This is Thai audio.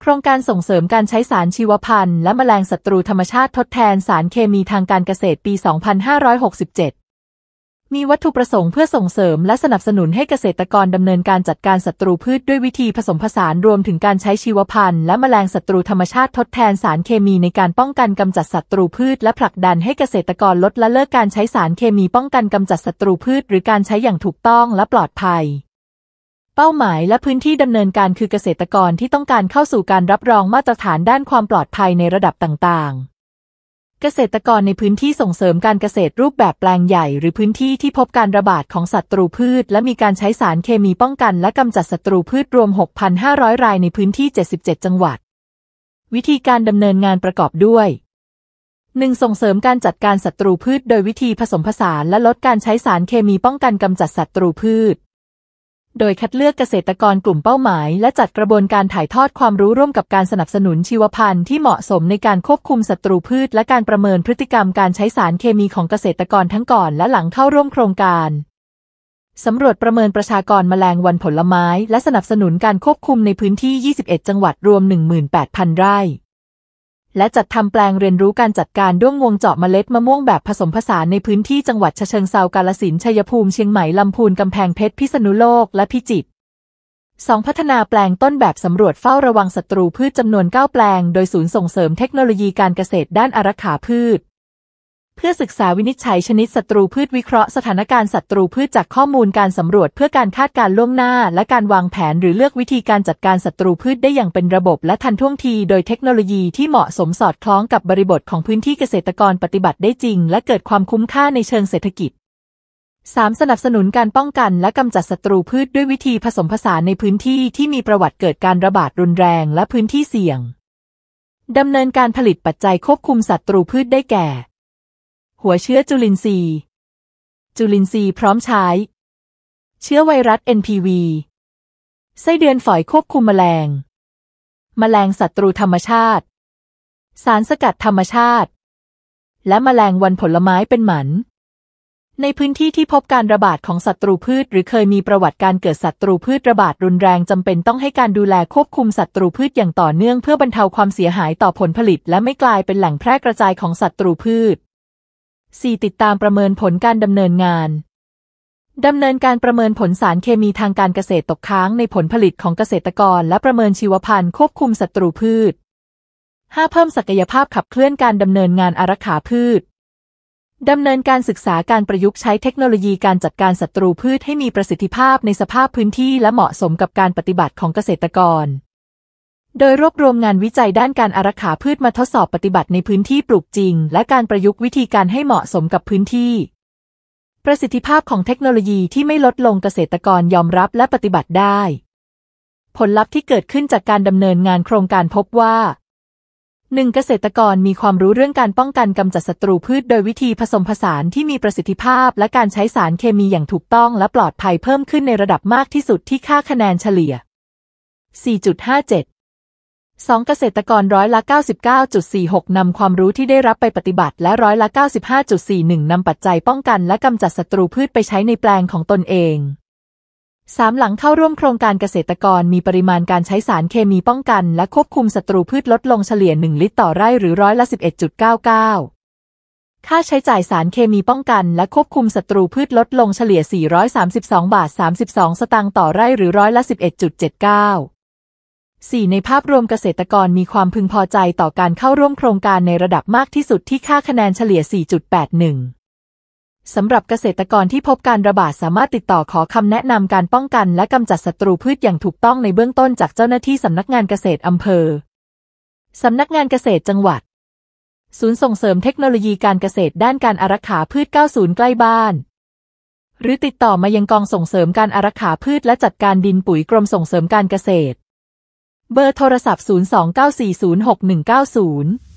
รงการส่งเสริมการใช้สารชีวพันธุ์และแมลงศัตรูธรรมชาติทดแทนสารเคมีทางการเกษตรปี 2567 มีวัตถุประสงค์เพื่อส่งเสริมและสนับสนุนให้เกษตรกรดำเนินการจัดการศัตรูพืชด้วยวิธีผสมผสานรวมถึงการใช้ชีวพันธุ์และแมลงศัตรูธรรมชาติทดแทนสารเคมีในการป้องกันกำจัดศัตรูพืชและผลักดันให้เกษตรกรลดละเลิกการใช้สารเคมีป้องกันกำจัดศัตรูพืชหรือการใช้อย่างถูกต้องและปลอดภัยเป้าหมายและพื้นที่ดำเนินการคือเกษตรกรที่ต้องการเข้าสู่การรับรองมาตรฐานด้านความปลอดภัยในระดับต่างๆเกษตรกรในพื้นที่ส่งเสริมการเกษตรรูปแบบแปลงใหญ่หรือพื้นที่ที่พบการระบาดของศัตรูพืชและมีการใช้สารเคมีป้องกันและกำจัดศัตรูพืชรวม 6,500 รายในพื้นที่ 77 จังหวัดวิธีการดำเนินงานประกอบด้วย 1. ส่งเสริมการจัดการศัตรูพืชโดยวิธีผสมผสานและลดการใช้สารเคมีป้องกันกำจัดศัตรูพืชโดยคัดเลือกเกษตรกรกลุ่มเป้าหมายและจัดกระบวนการถ่ายทอดความรู้ร่วมกับการสนับสนุนชีวพันธุ์ที่เหมาะสมในการควบคุมศัตรูพืชและการประเมินพฤติกรรมการใช้สารเคมีของเกษตรกรทั้งก่อนและหลังเข้าร่วมโครงการสำรวจประเมินประชากรแมลงวันผลไม้และสนับสนุนการควบคุมในพื้นที่ 21 จังหวัดรวม 18,000 ไร่และจัดทำแปลงเรียนรู้การจัดการด้วงงวงเจาะเมล็ดมะม่วงแบบผสมผสานในพื้นที่จังหวัดฉะเชิงเทรากาฬสินธุ์ชัยภูมิเชียงใหม่ลำพูนกำแพงเพชรพิษณุโลกและพิจิตร 2. พัฒนาแปลงต้นแบบสำรวจเฝ้าระวังศัตรูพืชจำนวน 9 แปลงโดยศูนย์ส่งเสริมเทคโนโลยีการเกษตรด้านอารักขาพืชเพื่อศึกษาวินิจฉัยชนิดศัตรูพืชวิเคราะห์สถานการณ์ศัตรูพืชจากข้อมูลการสำรวจเพื่อการคาดการณ์ล่วงหน้าและการวางแผนหรือเลือกวิธีการจัดการศัตรูพืชได้อย่างเป็นระบบและทันท่วงทีโดยเทคโนโลยีที่เหมาะสมสอดคล้องกับบริบทของพื้นที่เกษตรกรปฏิบัติได้จริงและเกิดความคุ้มค่าในเชิงเศรษฐกิจ 3. สนับสนุนการป้องกันและกำจัดศัตรูพืชด้วยวิธีผสมผสานในพื้นที่ที่มีประวัติเกิดการระบาดรุนแรงและพื้นที่เสี่ยงดำเนินการผลิตปัจจัยควบคุมศัตรูพืชได้แก่หัวเชื้อจุลินทรีย์จุลินทรีย์พร้อมใช้เชื้อไวรัส NPV ไส้เดือนฝอยควบคุมแมลงศัตรูธรรมชาติสารสกัดธรรมชาติและแมลงวันผลไม้เป็นหมันในพื้นที่ที่พบการระบาดของศัตรูพืชหรือเคยมีประวัติการเกิดศัตรูพืชระบาดรุนแรงจำเป็นต้องให้การดูแลควบคุมศัตรูพืชอย่างต่อเนื่องเพื่อบรรเทาความเสียหายต่อผลผลิตและไม่กลายเป็นแหล่งแพร่กระจายของศัตรูพืช 4. ติดตามประเมินผลการดำเนินงานดำเนินการประเมินผลสารเคมีทางการเกษตรตกค้างในผลผลิตของเกษตรกรและประเมินชีวพันธุ์ควบคุมศัตรูพืช 5. เพิ่มศักยภาพขับเคลื่อนการดำเนินงานอารักขาพืชดำเนินการศึกษาการประยุกต์ใช้เทคโนโลยีการจัดการศัตรูพืชให้มีประสิทธิภาพในสภาพพื้นที่และเหมาะสมกับการปฏิบัติของเกษตรกรโดยรวบรวมงานวิจัยด้านการอารักขาพืชมาทดสอบปฏิบัติในพื้นที่ปลูกจริงและการประยุกต์วิธีการให้เหมาะสมกับพื้นที่ประสิทธิภาพของเทคโนโลยีที่ไม่ลดลงเกษตรกรยอมรับและปฏิบัติได้ผลลัพธ์ที่เกิดขึ้นจากการดำเนินงานโครงการพบว่า1. เกษตรกรมีความรู้เรื่องการป้องกันกำจัดศัตรูพืชโดยวิธีผสมผสานที่มีประสิทธิภาพและการใช้สารเคมีอย่างถูกต้องและปลอดภัยเพิ่มขึ้นในระดับมากที่สุดที่ค่าคะแนนเฉลี่ย 4.57 2. เกษตรกรร้อยละ 99.46 นำความรู้ที่ได้รับไปปฏิบัติและร้อยละ 95.41 นำปัจจัยป้องกันและกำจัดศัตรูพืชไปใช้ในแปลงของตนเอง 3. หลังเข้าร่วมโครงการเกษตรกรมีปริมาณการใช้สารเคมีป้องกันและควบคุมศัตรูพืชลดลงเฉลี่ย 1 ลิตรต่อไร่หรือร้อยละ 11.99 ค่าใช้จ่ายสารเคมีป้องกันและควบคุมศัตรูพืชลดลงเฉลี่ย 432 บาท 32 สตางค์ต่อไร่หรือร้อยละ 11.79 4. ในภาพรวมเกษตรกรมีความพึงพอใจต่อการเข้าร่วมโครงการในระดับมากที่สุดที่ค่าคะแนนเฉลี่ย 4.81 สำหรับเกษตรกรที่พบการระบาดสามารถติดต่อขอคำแนะนำการป้องกันและกำจัดศัตรูพืชอย่างถูกต้องในเบื้องต้นจากเจ้าหน้าที่สำนักงานเกษตรอำเภอสำนักงานเกษตรจังหวัดศูนย์ส่งเสริมเทคโนโลยีการเกษตรด้านการอารักขาพืช 90 ใกล้บ้านหรือติดต่อมายังกองส่งเสริมการอารักขาพืชและจัดการดินปุ๋ยกรมส่งเสริมการเกษตรเบอร์โทรศัพท์ 029406190